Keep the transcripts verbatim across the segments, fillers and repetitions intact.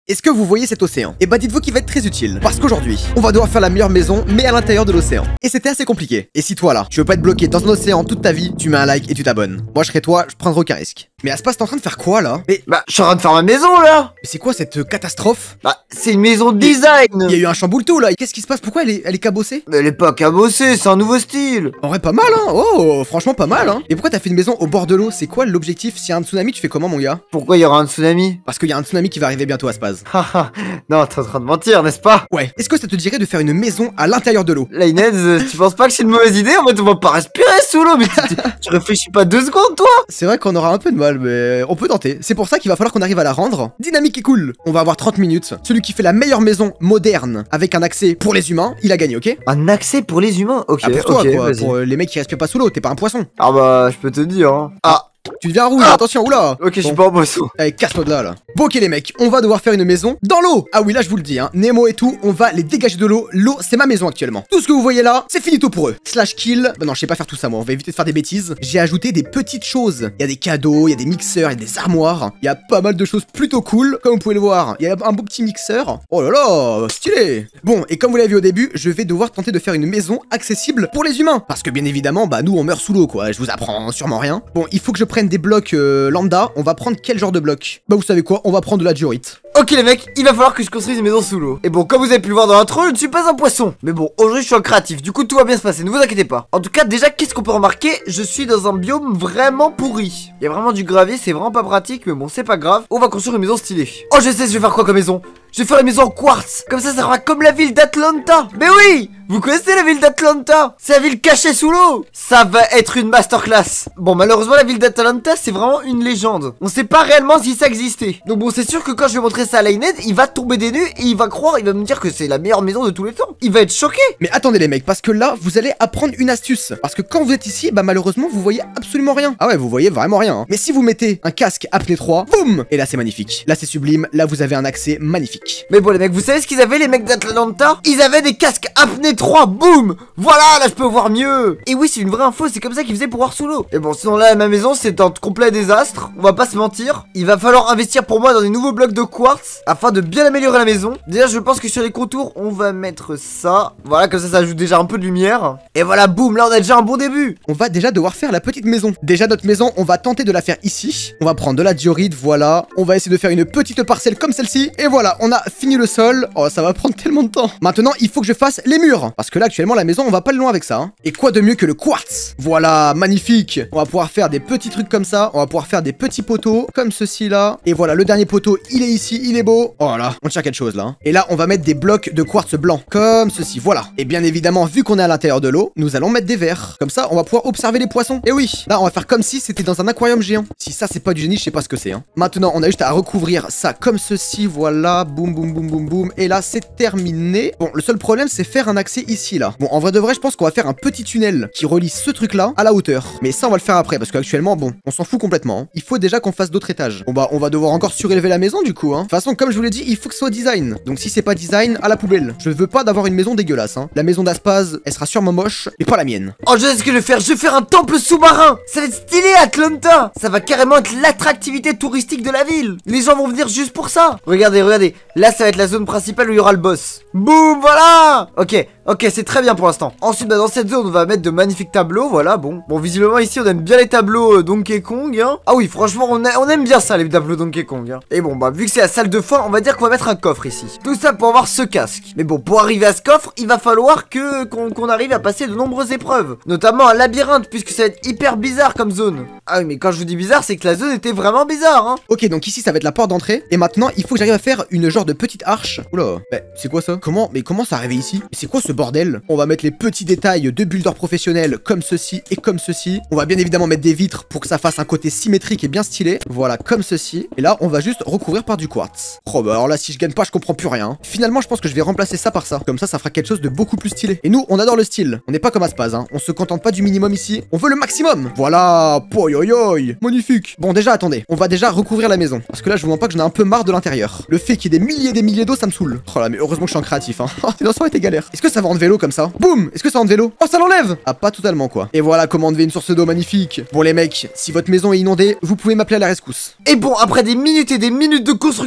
Est-ce que vous voyez cet océan? Et bah dites-vous qu'il va être très utile. Parce qu'aujourd'hui, on va devoir faire la meilleure maison, mais à l'intérieur de l'océan. Et c'était assez compliqué. Et si toi là, tu veux pas être bloqué dans un océan toute ta vie, tu mets un like et tu t'abonnes. Moi je serais toi, je prendrais aucun risque. Mais Aspas, t'es en train de faire quoi là? Mais bah, je suis en train de faire ma maison là. Mais c'est quoi cette euh, catastrophe? Bah, c'est une maison de design. Il y a eu un chamboule-tout là. Qu'est-ce qui se passe? Pourquoi elle est, elle est cabossée? Mais elle est pas cabossée, c'est un nouveau style. En vrai, pas mal hein. Oh, franchement pas mal hein. Et pourquoi t'as fait une maison au bord de l'eau? C'est quoi l'objectif? S'il y a un tsunami, tu fais comment mon gars? Pourquoi il y aura un tsunami? Parce qu'il y a un tsunami qui va arriver bientôt, Aspas. Haha, non, t'es en train de mentir, n'est-ce pas? Ouais. Est-ce que ça te dirait de faire une maison à l'intérieur de l'eau? Là, Inès, euh, tu penses pas que c'est une mauvaise idée? En fait, on va pas respirer sous l'eau, mais tu, tu- tu réfléchis pas deux secondes, toi? C'est vrai qu'on aura un peu de mal, mais on peut tenter. C'est pour ça qu'il va falloir qu'on arrive à la rendre dynamique et cool. On va avoir trente minutes. Celui qui fait la meilleure maison moderne avec un accès pour les humains, il a gagné, ok? Un accès pour les humains? Ok, Ah, pour toi, ok, quoi. vas-y. Pour euh, les mecs qui respirent pas sous l'eau, t'es pas un poisson. Ah bah, je peux te dire, hein. Ah, Tu deviens rouge, Ah attention, oula. ok, je suis Bon. pas en boisson. Allez, casse-toi de là, là. Bon, ok, les mecs, on va devoir faire une maison dans l'eau. Ah oui, là, je vous le dis, hein. Nemo et tout, on va les dégager de l'eau. L'eau, c'est ma maison actuellement. Tout ce que vous voyez là, c'est finito pour eux. Slash kill. Bah non, je sais pas faire tout ça, moi. On va éviter de faire des bêtises. J'ai ajouté des petites choses. Il y a des cadeaux, il y a des mixeurs, il y a des armoires. Il y a pas mal de choses plutôt cool. Comme vous pouvez le voir, il y a un beau petit mixeur. Oh là là, stylé. Bon, et comme vous l'avez vu au début, je vais devoir tenter de faire une maison accessible pour les humains. Parce que bien évidemment, bah nous, on meurt sous l'eau, quoi. Je vous apprends sûrement rien. Bon, il faut que je prenne des blocs euh, lambda. On va prendre quel genre de bloc? Bah vous savez quoi, on va prendre de la diorite. Ok les mecs, il va falloir que je construise une maison sous l'eau. Et bon, comme vous avez pu le voir dans l'intro, je ne suis pas un poisson. Mais bon, aujourd'hui je suis un créatif, du coup tout va bien se passer, ne vous inquiétez pas. En tout cas, déjà, qu'est-ce qu'on peut remarquer? Je suis dans un biome vraiment pourri. Il y a vraiment du gravier, c'est vraiment pas pratique, mais bon, c'est pas grave. On va construire une maison stylée. Oh, je sais, je vais faire quoi comme maison? Je vais faire la maison en quartz. Comme ça, ça sera comme la ville d'Atlanta. Mais oui, vous connaissez la ville d'Atlanta? C'est la ville cachée sous l'eau. Ça va être une masterclass. Bon, malheureusement, la ville d'Atlanta, c'est vraiment une légende. On sait pas réellement si ça existait. Donc bon, c'est sûr que quand je vais montrer ça à Lained, il va tomber des nues et il va croire, il va me dire que c'est la meilleure maison de tous les temps. Il va être choqué. Mais attendez les mecs, parce que là, vous allez apprendre une astuce. Parce que quand vous êtes ici, bah malheureusement, vous voyez absolument rien. Ah ouais, vous voyez vraiment rien. Hein. Mais si vous mettez un casque apnée trois, boum! Et là, c'est magnifique. Là, c'est sublime. Là, vous avez un accès magnifique. Mais bon les mecs, vous savez ce qu'ils avaient les mecs d'Atlanta? Ils avaient des casques apnée trois, boum. Voilà, là je peux voir mieux. Et oui, c'est une vraie info, c'est comme ça qu'ils faisaient pour voir sous l'eau. Et bon, sinon là, ma maison, c'est un complet désastre. On va pas se mentir. Il va falloir investir pour moi dans des nouveaux blocs de quartz afin de bien améliorer la maison. Déjà, je pense que sur les contours, on va mettre ça. Voilà, comme ça, ça ajoute déjà un peu de lumière. Et voilà, boum, là on a déjà un bon début. On va déjà devoir faire la petite maison. Déjà, notre maison, on va tenter de la faire ici. On va prendre de la diorite, voilà. On va essayer de faire une petite parcelle comme celle-ci. Et voilà, on a fini le sol. Oh, ça va prendre tellement de temps. Maintenant, il faut que je fasse les murs. Parce que là, actuellement, la maison, on va pas le loin avec ça. Hein. Et quoi de mieux que le quartz? Voilà, magnifique. On va pouvoir faire des petits trucs comme ça. On va pouvoir faire des petits poteaux comme ceci là. Et voilà, le dernier poteau, il est ici, il est beau. Oh là, on tient quelque chose là. Hein. Et là, on va mettre des blocs de quartz blanc. Comme ceci, voilà. Et bien évidemment, vu qu'on est à l'intérieur de l'eau, nous allons mettre des verres. Comme ça, on va pouvoir observer les poissons. Et oui, là, on va faire comme si c'était dans un aquarium géant. Si ça, c'est pas du génie, je sais pas ce que c'est. Hein. Maintenant, on a juste à recouvrir ça comme ceci, voilà. Boum, boum, boum, boum, boum. Et là, c'est terminé. Bon, le seul problème, c'est faire un accès ici, là. Bon, en vrai de vrai, je pense qu'on va faire un petit tunnel qui relie ce truc-là à la hauteur. Mais ça, on va le faire après, parce qu'actuellement, bon, on s'en fout complètement. Hein. Il faut déjà qu'on fasse d'autres étages. Bon, bah, on va devoir encore surélever la maison, du coup, hein. De toute façon, comme je vous l'ai dit, il faut que ce soit design. Donc, si c'est pas design, à la poubelle. Je veux pas d'avoir une maison dégueulasse, hein. La maison d'Aspaz, elle sera sûrement moche, mais pas la mienne. Oh, je sais ce que je vais faire. Je vais faire un temple sous-marin. Ça va être stylé, Atlanta. Ça va carrément être l'attractivité touristique de la ville. Les gens vont venir juste pour ça. Regardez, regardez. Là, ça va être la zone principale où il y aura le boss. Boum, voilà. Ok. Ok, c'est très bien pour l'instant. Ensuite, bah, dans cette zone, on va mettre de magnifiques tableaux, voilà, bon. Bon, visiblement, ici, on aime bien les tableaux euh, Donkey Kong, hein. Ah oui, franchement, on, a, on aime bien ça, les tableaux Donkey Kong, hein. Et bon, bah, vu que c'est la salle de fin, on va dire qu'on va mettre un coffre ici. Tout ça pour avoir ce casque. Mais bon, pour arriver à ce coffre, il va falloir que qu'on qu'on arrive à passer de nombreuses épreuves. Notamment un labyrinthe, puisque ça va être hyper bizarre comme zone. Ah oui, mais quand je vous dis bizarre, c'est que la zone était vraiment bizarre, hein. Ok, donc ici, ça va être la porte d'entrée. Et maintenant, il faut que j'arrive à faire une genre de petite arche. Oula, bah, c'est quoi ça? Comment? Mais comment ça arrivé ici? C'est quoi ce bordel? On va mettre les petits détails de builders professionnels comme ceci et comme ceci. On va bien évidemment mettre des vitres pour que ça fasse un côté symétrique et bien stylé. Voilà, comme ceci. Et là, on va juste recouvrir par du quartz. Oh bah alors là, si je gagne pas, je comprends plus rien. Finalement, je pense que je vais remplacer ça par ça. Comme ça, ça fera quelque chose de beaucoup plus stylé. Et nous, on adore le style. On n'est pas comme Aspaz, hein. On se contente pas du minimum ici. On veut le maximum. Voilà. Poyoyoy. Magnifique. Bon, déjà, attendez. On va déjà recouvrir la maison. Parce que là, je vous mens pas que j'en ai un peu marre de l'intérieur. Le fait qu'il y ait des milliers et des milliers d'eau, ça me saoule. Oh là, mais heureusement que je suis en créatif, hein. Sinon, ça aurait été galère. Est-ce que ça va en vélo comme ça? Boum. Est-ce que ça enlève vélo? Oh, ça l'enlève. Ah, pas totalement quoi. Et voilà comment enlever une source d'eau magnifique. Bon les mecs, si votre maison est inondée, vous pouvez m'appeler à la rescousse. Et bon, après des minutes et des minutes de construction,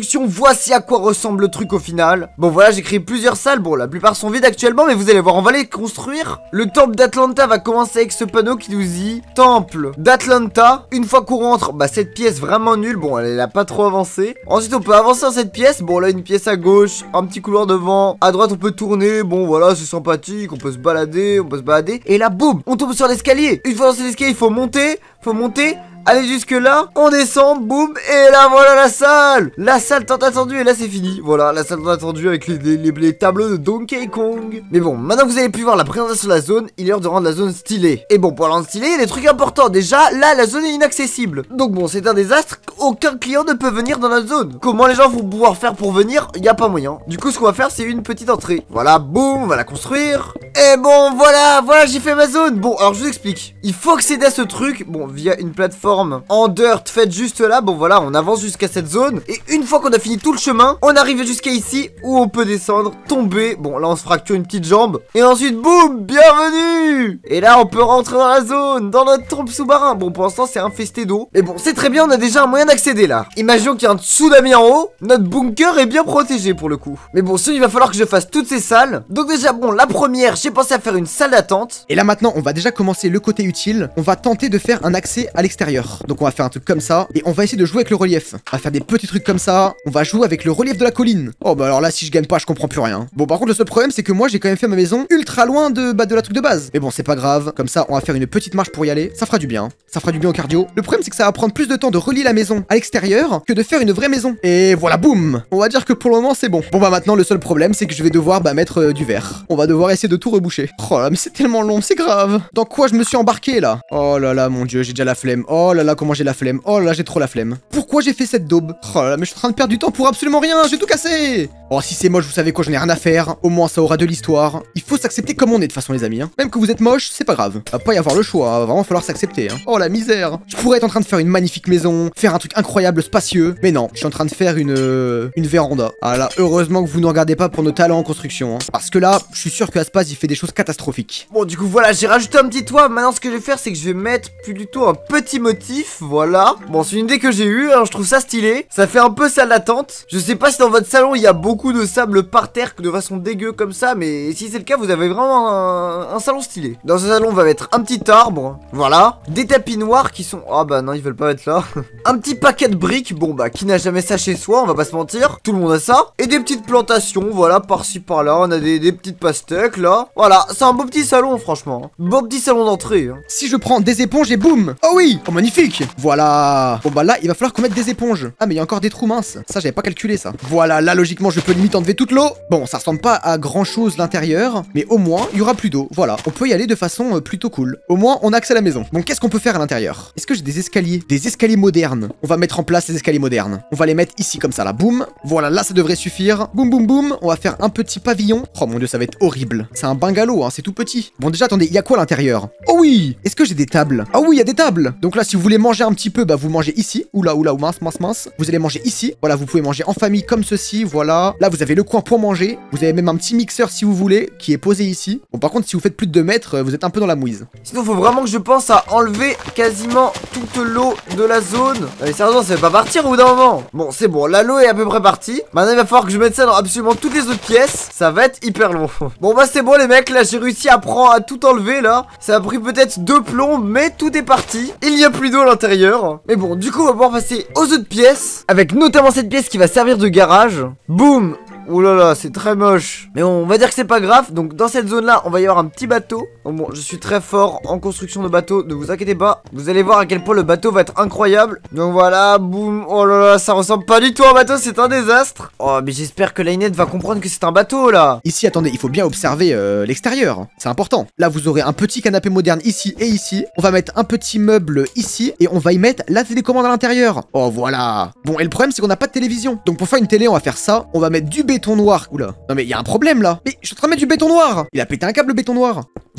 introduction, voici à quoi ressemble le truc au final. Bon voilà, j'ai créé plusieurs salles, bon la plupart sont vides actuellement, mais vous allez voir, on va les construire. Le temple d'Atlanta va commencer avec ce panneau qui nous dit temple d'Atlanta. Une fois qu'on rentre, bah cette pièce vraiment nulle, bon elle a pas trop avancé. Ensuite on peut avancer dans cette pièce, bon là une pièce à gauche, un petit couloir devant, à droite on peut tourner, bon voilà c'est sympathique, on peut se balader, on peut se balader. Et là boum, on tombe sur l'escalier. Une fois dans cet escalier il faut monter, faut monter. Allez jusque là, on descend, boum, et là voilà la salle. La salle tant attendue, et là c'est fini. Voilà, la salle tant attendue avec les, les, les, les tableaux de Donkey Kong. Mais bon, maintenant que vous avez pu voir la présentation de la zone, il est l'heure de rendre la zone stylée. Et bon, pour la rendre stylée, il y a des trucs importants. Déjà, là, la zone est inaccessible. Donc bon, c'est un désastre, aucun client ne peut venir dans la zone. Comment les gens vont pouvoir faire pour venir? Il n'y a pas moyen. Du coup, ce qu'on va faire, c'est une petite entrée. Voilà, boum, on va la construire. Et bon, voilà, voilà, j'ai fait ma zone. Bon, alors je vous explique. Il faut accéder à ce truc, bon, via une plateforme en dirt faite juste là. Bon voilà, on avance jusqu'à cette zone. Et une fois qu'on a fini tout le chemin, on arrive jusqu'à ici où on peut descendre, tomber. Bon là on se fracture une petite jambe. Et ensuite boum, bienvenue. Et là on peut rentrer dans la zone, dans notre trompe sous-marin. Bon pour l'instant c'est infesté d'eau. Mais bon c'est très bien, on a déjà un moyen d'accéder là. Imaginons qu'il y a un tsunami en haut. Notre bunker est bien protégé pour le coup. Mais bon sinon il va falloir que je fasse toutes ces salles. Donc déjà bon, la première, j'ai pensé à faire une salle d'attente. Et là maintenant on va déjà commencer le côté utile. On va tenter de faire un accès à l'extérieur. Donc on va faire un truc comme ça. Et on va essayer de jouer avec le relief. On va faire des petits trucs comme ça. On va jouer avec le relief de la colline. Oh bah alors là si je gagne pas je comprends plus rien. Bon par contre le seul problème c'est que moi j'ai quand même fait ma maison ultra loin de, bah, de la truc de base. Mais bon c'est pas grave. Comme ça on va faire une petite marche pour y aller. Ça fera du bien. Ça fera du bien au cardio. Le problème c'est que ça va prendre plus de temps de relier la maison à l'extérieur que de faire une vraie maison. Et voilà boum. On va dire que pour le moment c'est bon. Bon bah maintenant le seul problème c'est que je vais devoir bah, mettre euh, du verre. On va devoir essayer de tout reboucher. Oh là mais c'est tellement long, c'est grave. Dans quoi je me suis embarqué là? Oh là là mon dieu, j'ai déjà la flemme. Oh là là comment j'ai la flemme. Oh là là j'ai trop la flemme. Pourquoi j'ai fait cette daube? Oh là là mais je suis en train de perdre du temps pour absolument rien. J'ai tout cassé. Oh si c'est moche vous savez quoi, j'en ai rien à faire. Au moins ça aura de l'histoire. Il faut s'accepter comme on est de toute façon les amis hein. Même que vous êtes moche c'est pas grave. Va pas y avoir le choix, va vraiment falloir s'accepter hein. Oh la misère. Je pourrais être en train de faire une magnifique maison, faire un truc incroyable spacieux. Mais non, je suis en train de faire une euh, une véranda. Ah là heureusement que vous ne regardez pas pour nos talents en construction hein. Parce que là je suis sûr que Aspaz il fait des choses catastrophiques. Bon du coup voilà, j'ai rajouté un petit toit. Maintenant ce que je vais faire c'est que je vais mettre plutôt un petit motif. Voilà. Bon c'est une idée que j'ai eue hein. Je trouve ça stylé. Ça fait un peu salle d'attente. Je sais pas si dans votre salon il y a beaucoup de sable par terre de façon dégueu comme ça. Mais si c'est le cas vous avez vraiment un, un salon stylé. Dans ce salon on va mettre un petit arbre. Voilà. Des tapis noirs qui sont... Ah bah non ils veulent pas être là. Un petit paquet de briques. Bon bah qui n'a jamais ça chez soi, on va pas se mentir. Tout le monde a ça. Et des petites plantations. Voilà par-ci par-là. On a des, des petites pastèques là. Voilà c'est un beau petit salon franchement. Beau petit salon d'entrée hein. Si je prends des éponges et boum. Oh oui. Oh magnifique. Voilà. Bon bah là il va falloir qu'on mette des éponges. Ah mais il y a encore des trous minces. Ça j'avais pas calculé ça. Voilà là logiquement je peux limite enlever toute l'eau. Bon ça ressemble pas à grand chose l'intérieur. Mais au moins il y aura plus d'eau. Voilà. On peut y aller de façon euh, plutôt cool. Au moins on a accès à la maison. Bon qu'est-ce qu'on peut faire à l'intérieur? Est-ce que j'ai des escaliers? Des escaliers modernes. On va mettre en place les escaliers modernes. On va les mettre ici comme ça là. Boum. Voilà là ça devrait suffire. Boum boum boum. On va faire un petit pavillon. Oh mon dieu ça va être horrible. C'est un bungalow hein. C'est tout petit. Bon déjà attendez il y a quoi à l'intérieur? Oh oui. Est-ce que j'ai des tables? Ah oui il y a des tables. Donc là si vous voulez manger un petit peu bah vous mangez ici. Oula oula ou mince mince mince. Vous allez manger ici. Voilà vous pouvez manger en famille comme ceci. Voilà. Là vous avez le coin pour manger. Vous avez même un petit mixeur si vous voulez qui est posé ici. Bon par contre si vous faites plus de deux mètres vous êtes un peu dans la mouise. Sinon faut vraiment que je pense à enlever quasiment toute l'eau de la zone. Allez sérieusement ça va pas partir au bout d'un moment. Bon c'est bon là l'eau est à peu près partie. Maintenant il va falloir que je mette ça dans absolument toutes les autres pièces. Ça va être hyper long. Bon bah c'est bon les mecs. Là j'ai réussi à prendre à tout enlever là. Ça a pris peut-être deux plombs mais tout est parti. Il n'y a plus d'eau à l'intérieur. Mais bon du coup on va pouvoir passer aux autres pièces. Avec notamment cette pièce qui va servir de garage. Boum. Ouh là là, c'est très moche. Mais on va dire que c'est pas grave. Donc dans cette zone là, on va y avoir un petit bateau. Bon, bon, je suis très fort en construction de bateaux. Ne vous inquiétez pas. Vous allez voir à quel point le bateau va être incroyable. Donc voilà, boum. Oh là là, ça ressemble pas du tout à un bateau, c'est un désastre. Oh, mais j'espère que Lainette va comprendre que c'est un bateau là. Ici, attendez, il faut bien observer euh, l'extérieur. C'est important. Là, vous aurez un petit canapé moderne ici et ici. On va mettre un petit meuble ici et on va y mettre la télécommande à l'intérieur. Oh voilà. Bon, et le problème, c'est qu'on n'a pas de télévision. Donc pour faire une télé, on va faire ça. On va mettre du béton noir. Oula. Non mais il y a un problème là. Mais je suis en train de mettre du béton noir. Il a pété un câble le béton noir.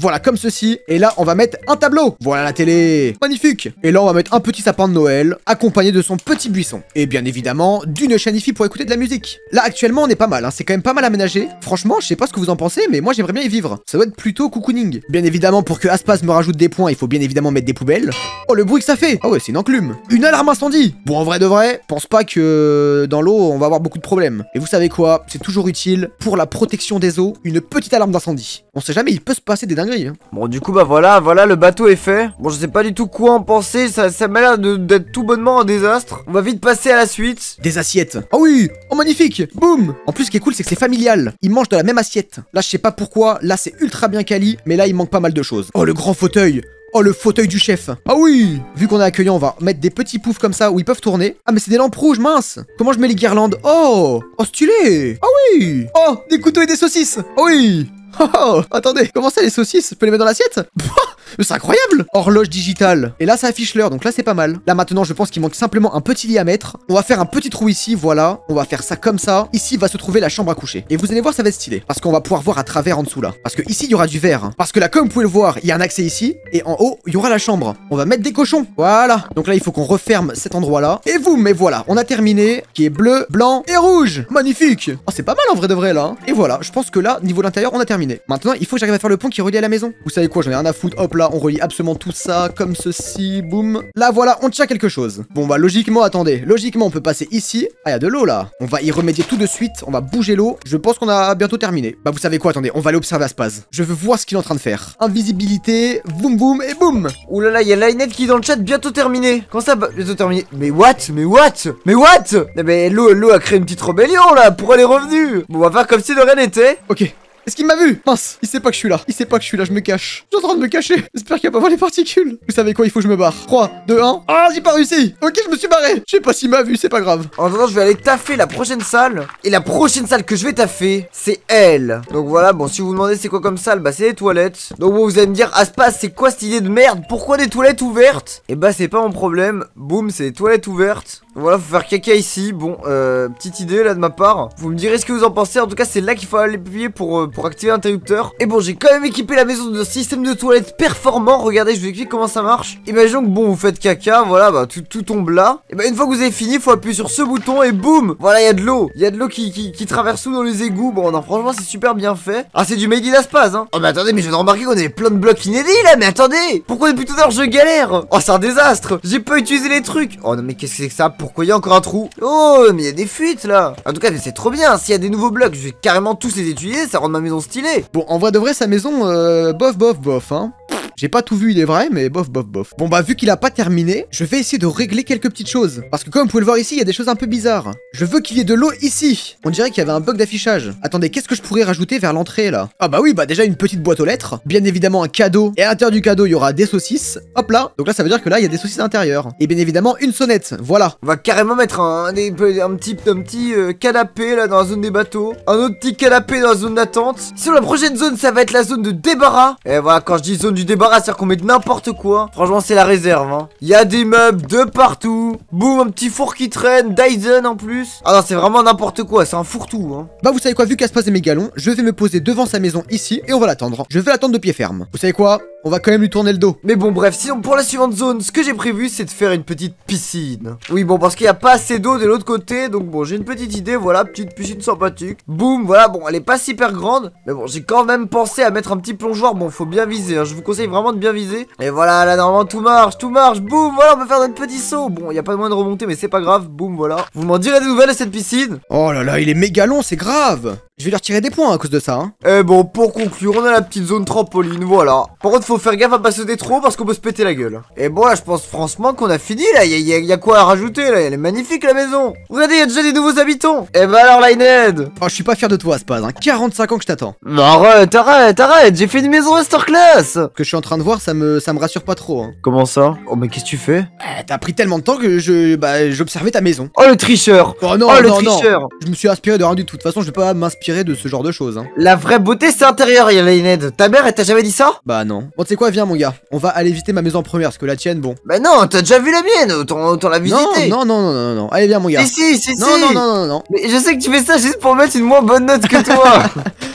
Voilà, comme ceci. Et là, on va mettre un tableau. Voilà la télé. Magnifique. Et là, on va mettre un petit sapin de Noël, accompagné de son petit buisson. Et bien évidemment, d'une chaîne hi-fi pour écouter de la musique. Là, actuellement, on est pas mal, hein. C'est quand même pas mal aménagé. Franchement, je sais pas ce que vous en pensez, mais moi, j'aimerais bien y vivre. Ça doit être plutôt cocooning. Bien évidemment, pour que Aspaz me rajoute des points, il faut bien évidemment mettre des poubelles. Oh, le bruit que ça fait. Ah ouais, c'est une enclume. Une alarme incendie. Bon, en vrai de vrai, pense pas que dans l'eau, on va avoir beaucoup de problèmes. Et vous savez quoi? C'est toujours utile pour la protection des eaux, une petite alarme d'incendie. On sait jamais, il peut se passer des dingueries. Hein. Bon, du coup, bah voilà, voilà, le bateau est fait. Bon, je sais pas du tout quoi en penser, ça, ça m'a l'air d'être tout bonnement un désastre. On va vite passer à la suite. Des assiettes. Oh oui, oh magnifique. Boum. En plus, ce qui est cool, c'est que c'est familial. Ils mangent de la même assiette. Là, je sais pas pourquoi, là, c'est ultra bien quali, mais là, il manque pas mal de choses. Oh, le grand fauteuil. Oh, le fauteuil du chef. Ah oui. Vu qu'on est accueillant, on va mettre des petits poufs comme ça où ils peuvent tourner. Ah, mais c'est des lampes rouges, mince. Comment je mets les guirlandes? Oh. Oh, stylé. Ah oui. Oh, des couteaux et des saucisses. Oh oui. Oh, oh, attendez, comment ça les saucisses? Je peux les mettre dans l'assiette? C'est incroyable. Horloge digitale. Et là, ça affiche l'heure, donc là, c'est pas mal. Là, maintenant, je pense qu'il manque simplement un petit lit à mettre. On va faire un petit trou ici, voilà. On va faire ça comme ça. Ici va se trouver la chambre à coucher. Et vous allez voir, ça va être stylé. Parce qu'on va pouvoir voir à travers en dessous, là. Parce que ici, il y aura du verre. Hein. Parce que là, comme vous pouvez le voir, il y a un accès ici. Et en haut, il y aura la chambre. On va mettre des cochons. Voilà. Donc là, il faut qu'on referme cet endroit-là. Et vous, mais voilà, on a terminé. Qui est bleu, blanc et rouge. Magnifique. Oh, c'est pas mal en vrai de vrai, là. Hein. Et voilà, je pense que là, niveau de l'intérieur, on a terminé. Maintenant, il faut que j'arrive à faire le pont qui relie à la maison. Vous savez quoi, j'en ai rien à foutre. Hop là, on relie absolument tout ça comme ceci, boum. Là voilà, on tient quelque chose. Bon bah logiquement, attendez, logiquement on peut passer ici. Ah, il y a de l'eau là. On va y remédier tout de suite, on va bouger l'eau. Je pense qu'on a bientôt terminé. Bah vous savez quoi, attendez, on va aller observer Aspaz. Je veux voir ce qu'il est en train de faire. Invisibilité, boum boum et boum. Ouh là là, il y a Linette qui est dans le chat, bientôt terminé. Comment ça, bientôt terminé? Mais what? Mais what? Mais what? Eh ben l'eau, l'eau a créé une petite rébellion là, pour elle est revenue. Bon, on va faire comme si de rien n'était. Ok. Est-ce qu'il m'a vu? Mince, il sait pas que je suis là. Il sait pas que je suis là, je me cache. Je suis en train de me cacher. J'espère qu'il va pas voir les particules. Vous savez quoi, il faut que je me barre. trois, deux, un. Ah, j'ai pas réussi. Ok, je me suis barré. Je sais pas s'il m'a vu, c'est pas grave. En attendant, je vais aller taffer la prochaine salle. Et la prochaine salle que je vais taffer, c'est elle. Donc voilà, bon, si vous vous demandez c'est quoi comme salle, bah c'est les toilettes. Donc bon, vous allez me dire, Aspaz, c'est quoi cette idée de merde? Pourquoi des toilettes ouvertes? Et bah c'est pas mon problème. Boum, c'est les toilettes ouvertes. Voilà, faut faire caca ici. Bon, euh, petite idée là de ma part. Vous me direz ce que vous en pensez. En tout cas, c'est là qu'il faut aller appuyer pour, euh, pour activer l'interrupteur. Et bon, j'ai quand même équipé la maison d'un système de toilettes performant. Regardez, je vous explique comment ça marche. Imaginons que bon, vous faites caca, voilà, bah tout, tout tombe là. Et bah une fois que vous avez fini, il faut appuyer sur ce bouton et boum. Voilà, il y a de l'eau. Il y a de l'eau qui, qui, qui traverse tout dans les égouts. Bon, non, franchement, c'est super bien fait. Ah, c'est du made in Aspaz, hein. Oh, mais attendez, mais je viens de remarquer qu'on avait plein de blocs inédits là. Mais attendez, pourquoi depuis tout à l'heure je galère? Oh, c'est un désastre. J'ai pas utilisé les trucs. Oh non, mais qu'est-ce que c'est que ça? Pourquoi il y a encore un trou? Oh, mais il y a des fuites là. En tout cas, c'est trop bien. S'il y a des nouveaux blocs, je vais carrément tous les utiliser. Ça rend ma maison stylée. Bon, en vrai de vrai, sa maison, euh, bof, bof, bof, hein. J'ai pas tout vu, il est vrai, mais bof, bof, bof. Bon bah, vu qu'il a pas terminé, je vais essayer de régler quelques petites choses. Parce que comme vous pouvez le voir ici, il y a des choses un peu bizarres. Je veux qu'il y ait de l'eau ici. On dirait qu'il y avait un bug d'affichage. Attendez, qu'est-ce que je pourrais rajouter vers l'entrée, là? Ah bah oui, bah déjà une petite boîte aux lettres. Bien évidemment un cadeau. Et à l'intérieur du cadeau, il y aura des saucisses. Hop là. Donc là, ça veut dire que là, il y a des saucisses à l'intérieur. Et bien évidemment, une sonnette. Voilà. On va carrément mettre un, un, un petit, un petit euh, canapé, là, dans la zone des bateaux. Un autre petit canapé dans la zone d'attente. Sur la prochaine zone, ça va être la zone de débarras. Et voilà, quand je dis zone du débarras, c'est-à-dire qu'on met n'importe quoi. Franchement, c'est la réserve, hein. Il y a des meubles de partout. Boum, un petit four qui traîne. Dyson en plus. Ah non, c'est vraiment n'importe quoi. C'est un fourre-tout, hein. Bah, vous savez quoi, vu qu'Aspaz est mégalon, je vais me poser devant sa maison ici et on va l'attendre. Je vais l'attendre de pied ferme. Vous savez quoi? On va quand même lui tourner le dos. Mais bon, bref, sinon pour la suivante zone, ce que j'ai prévu, c'est de faire une petite piscine. Oui, bon, parce qu'il n'y a pas assez d'eau de l'autre côté. Donc bon, j'ai une petite idée, voilà, petite piscine sympathique. Boum, voilà, bon, elle est pas super grande. Mais bon, j'ai quand même pensé à mettre un petit plongeoir. Bon, faut bien viser, hein. Je vous conseille vraiment de bien viser. Et voilà, là, normalement, tout marche, tout marche. Boum, voilà, on peut faire notre petit saut. Bon, il n'y a pas de moyen de remonter, mais c'est pas grave. Boum, voilà. Vous m'en direz des nouvelles de cette piscine? Oh là là, il est mégalon, c'est grave. Je vais leur tirer des points à cause de ça, hein. Et bon, pour conclure, on a la petite zone trampoline, voilà. Par contre, faut faire gaffe à pas sauter trop parce qu'on peut se péter la gueule. Et bon, là, je pense franchement qu'on a fini, là. Il y, y, y a quoi à rajouter, là. Elle est magnifique, la maison. Regardez, il y a déjà des nouveaux habitants. Et bah alors, Lined. Oh, je suis pas fier de toi, Aspaz, hein. quarante-cinq ans que je t'attends. Mais arrête, arrête, arrête. J'ai fait une maison masterclass. Ce que je suis en train de voir, ça me, ça me rassure pas trop, hein. Comment ça? Oh, mais qu'est-ce que tu fais? Eh, t'as pris tellement de temps que je, bah, j'observais ta maison. Oh, le tricheur. Oh non, oh, le non, tricheur. non. Je me suis inspiré de rien du tout. De toute façon, je vais pas m'inspirer de ce genre de choses, hein. La vraie beauté, c'est intérieur, Lined. Ta mère, elle t'a jamais dit ça? Bah non. Bon, tu sais quoi, viens, mon gars. On va aller visiter ma maison en première, parce que la tienne, bon. Bah non, t'as déjà vu la mienne. Autant, autant la visiter. Non, non, non, non, non, non. Allez, viens, mon gars. Si, si, si, non, si. Non, non, non, non, non. Mais je sais que tu fais ça juste pour mettre une moins bonne note que toi.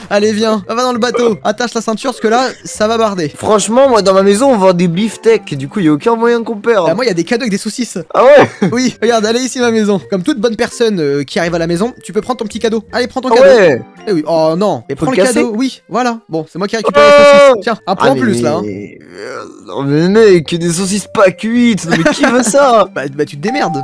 Allez, viens, va dans le bateau. Attache la ceinture, parce que là, ça va barder. Franchement, moi dans ma maison, on vend des beefsteaks. Du coup, il y a aucun moyen qu'on perd. Bah, moi, il y a des cadeaux avec des saucisses. Ah ouais? Oui, regarde, allez ici, ma maison. Comme toute bonne personne euh, qui arrive à la maison, tu peux prendre ton petit cadeau. Allez, prends ton Ah cadeau. ouais. Eh oui. Oh non, mais Faut prends le le casser. cadeau. Oui, voilà. Bon, c'est moi qui récupère les Oh saucisses. Tiens, un point Ah, en plus mais- là. Hein. Euh, Non mais mec, des saucisses pas cuites. Non, mais qui veut ça? Bah, bah, tu te démerdes.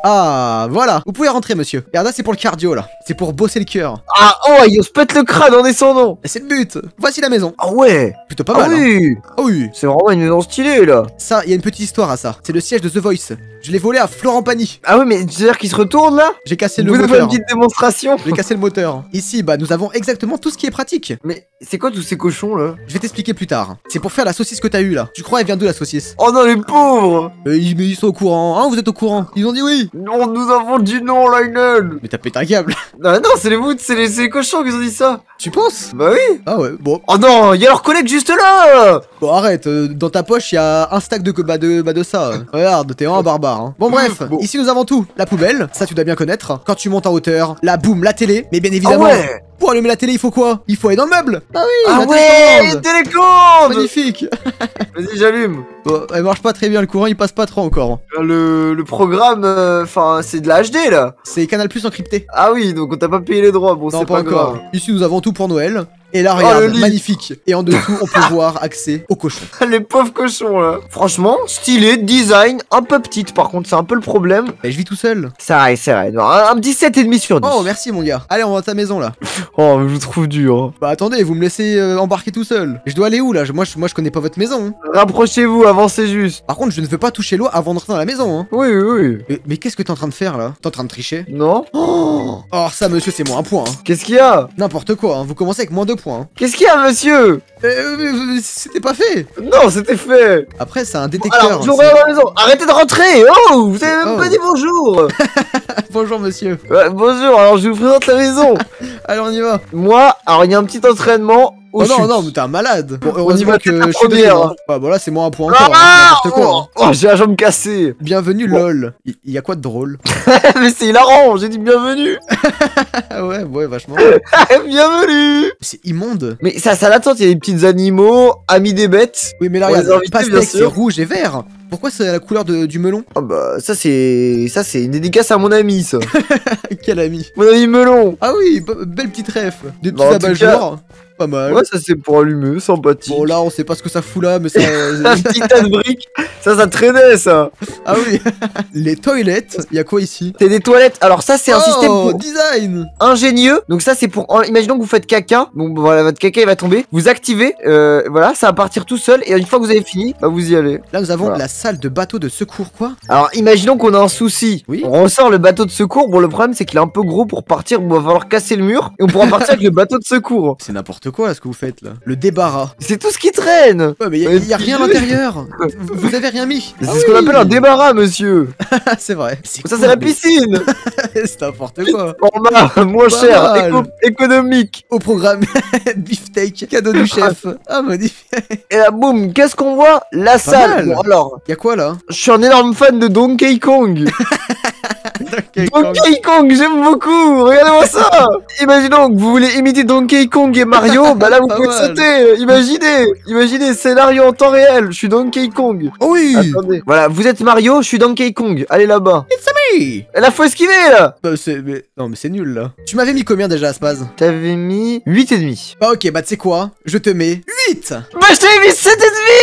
Ah, voilà. Vous pouvez rentrer, monsieur. Regarde, là, c'est pour le cardio, là. C'est pour bosser le cœur. Ah oh, il se pète le crâne en descendant. Et c'est le but. Voici la maison. Ah ouais. Plutôt pas Ah mal. Hein. oui. Oh oui. C'est vraiment une maison stylée là. Ça, il y a une petite histoire à ça. C'est le siège de The Voice. Je l'ai volé à Florent Pagny. Ah ouais, mais c'est-à-dire qu'il se retourne là? J'ai cassé le Vous avez une moteur. petite démonstration? J'ai cassé le moteur. Ici, bah, nous avons exactement tout ce qui est pratique. Mais c'est quoi tous ces cochons là? Je vais t'expliquer plus tard. C'est pour faire la saucisse que t'as eue là. Tu crois elle vient d'où la saucisse? Oh non les pauvres. Euh, ils, mais ils sont au courant. Hein, vous êtes au courant? Ils ont dit oui. Non, nous avons dit non Lionel. Mais t'as pété un câble. Non non, c'est les vous, c'est les, c'est les cochons qui ont dit ça. Tu penses? Bah oui. Ah ouais, bon. Oh non, il y a leur collègue juste là. Bon, arrête. euh, dans ta poche, il y a un stack de, bah, de, bah, de ça. Regarde, t'es vraiment un barbare. Hein. Bon, bref. Bon. Ici, nous avons tout. La poubelle, ça tu dois bien connaître. Quand tu montes en hauteur, la boum, la télé. Mais bien Ah évidemment, ouais. pour allumer la télé, il faut quoi? Il faut aller dans le meuble. Ah oui, Ah la ouais, télécommande. télécommande. Magnifique. Vas-y, j'allume. Bon, elle marche pas très bien, le courant, il passe pas trop encore. Le, le programme, enfin, c'est de la H D là. C'est Canal Plus encrypté. Ah oui, donc on t'a pas payé les droits. Bon, Non, c'est pas, pas, encore. grave. Ici, nous avons tout pour Noël. Et là, Oh, regarde, le lit. magnifique. Et en dessous, on peut voir accès au cochon. Les pauvres cochons là. Franchement, stylé, design, un peu petite par contre, c'est un peu le problème. Et je vis tout seul. C'est vrai, c'est vrai. Non, Un, un petit sept virgule cinq sur dix. Oh, merci, mon gars. Allez, on va à ta maison, là. Oh, mais je vous trouve dur. Bah, attendez, vous me laissez euh, embarquer tout seul. Je dois aller où, là? je, moi, je, moi, je connais pas votre maison. Hein. Rapprochez-vous, avancez juste. Par contre, je ne veux pas toucher l'eau avant d'entrer dans la maison. Hein. Oui, oui, oui. Mais, mais qu'est-ce que t'es en train de faire, là? T'es en train de tricher? Non? Oh, oh ça, monsieur, c'est moins un point. Hein. Qu'est-ce qu'il y a? N'importe quoi, hein. Vous commencez avec moins deux points. Hein. Qu'est-ce qu'il y a, monsieur? Euh, mais, euh, c'était pas fait. Non, c'était fait. Après, c'est un détecteur. Alors, je hein, vous regarde dans la maison. Arrêtez de rentrer. Oh, vous avez même Oh. pas dit bonjour. c'est- Bonjour, monsieur. Ouais, bonjour, alors je vous présente la maison. Allez, on y va. Moi, alors il y a un petit entraînement au Oh non, chute. non, mais t'es un malade. Bon, On y heureusement va que peut-être la je suis première. deuxième, hein. Ah, bon, là, c'est moins un point encore. hein, Ah N'importe quoi. Hein. oh, oh, j'ai la jambe cassée. Bienvenue, Bon. lol. Il y, y a quoi de drôle? Mais c'est hilarant, j'ai dit bienvenue. Ah ouais, ouais, vachement. Bienvenue. C'est immonde. Mais ça, ça l'attend, il y a des petits animaux, amis des bêtes. Oui, mais là, On les a regarde, invités, bien pastèque, c'est sûr. rouge et vert. Pourquoi c'est la couleur de- du melon? Ah bah ça c'est ça c'est une dédicace à mon ami ça. Quel ami. Mon ami melon. Ah oui, be- belle petite ref. Des petits Bah, en tout abat-jours. Pas mal. Ouais ça c'est pour allumer, sympathique. Bon, là, on sait pas ce que ça fout là, mais ça. Un petit tas de briques. Ça ça traînait ça. Ah oui. Les toilettes, il y a quoi ici? C'est des toilettes. Alors ça c'est un oh, système pour design. ingénieux. Donc ça c'est pour en- imaginons que vous faites caca. Bon bah, voilà votre caca il va tomber. Vous activez. Euh, voilà ça va partir tout seul et une fois que vous avez fini bah vous y allez. Là, nous avons Voilà. la salle de bateau de secours, quoi. Alors imaginons qu'on a un souci. Oui. On ressort le bateau de secours. Bon le problème c'est qu'il est un peu gros pour partir. Bon, il va falloir casser le mur et on pourra partir avec le bateau de secours. C'est n'importe quoi, là, ce que vous faites, là. Le débarras. C'est tout ce qui traîne. Ouais, mais il y, a- Ouais, y a rien à l'intérieur. Vous vous avez rien mis. C'est Ah ce qu'on oui. appelle un débarras, monsieur. C'est vrai. Ça, c'est la piscine. C'est n'importe quoi. Format moins Pas cher, mal. éco- économique. Au programme, beefsteak, cadeau du chef. Ah, magnifique. Et là, boum, qu'est-ce qu'on voit? La salle. mal. Bon, alors, Y'a quoi là? je suis un énorme fan de Donkey Kong. Donkey Kong, j'aime beaucoup. Regardez-moi ça. Imaginons que vous voulez imiter Donkey Kong et Mario. Bah là, vous Pas pouvez mal. sauter. Imaginez. Imaginez, scénario en temps réel. Je suis Donkey Kong. Oh oui. Attendez. Voilà, vous êtes Mario, je suis Donkey Kong. Allez là-bas. Oui. Et là, faut esquiver là. Bah, c'est. Mais... Non, mais c'est nul là. Tu m'avais mis combien déjà, Spaz? T'avais mis huit et demi. Bah, ok, bah, tu sais quoi? Je te mets huit. Bah je t'ai mis sept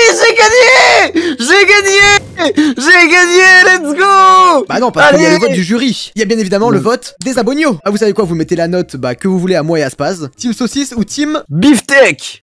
et demi. J'ai gagné. J'ai gagné. J'ai gagné. Let's go. Bah, non, parce qu'il y a Allez. le vote du jury. Il y a bien évidemment le Oui. vote des abonnios. Ah, vous savez quoi? Vous mettez la note bah, que vous voulez à moi et à Spaz. Team Saucisse ou Team. Beefsteak.